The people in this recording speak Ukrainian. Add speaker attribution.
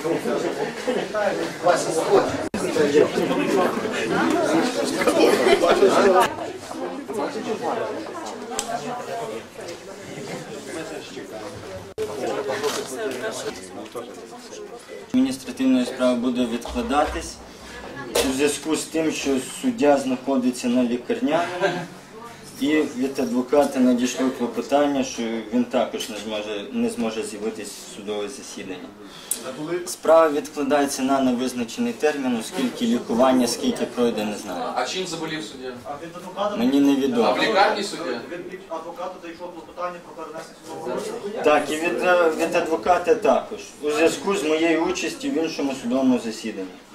Speaker 1: Адміністративна справа буде відкладатись у зв'язку з тим, що суддя знаходиться на лікарняному, і від адвоката надійшло клопотання, що він також не зможе з'явитись в судове засідання. Справа відкладається на невизначений термін, оскільки лікування скільки пройде, не знаю.
Speaker 2: А чим заболів суддя?
Speaker 1: Мені невідомо.
Speaker 2: А в лікарні суддя?
Speaker 3: Від адвоката дійшло клопотання про перенесення судового розгляду?
Speaker 1: Так, і від адвоката також, у зв'язку з моєю участю в іншому судовому засіданні.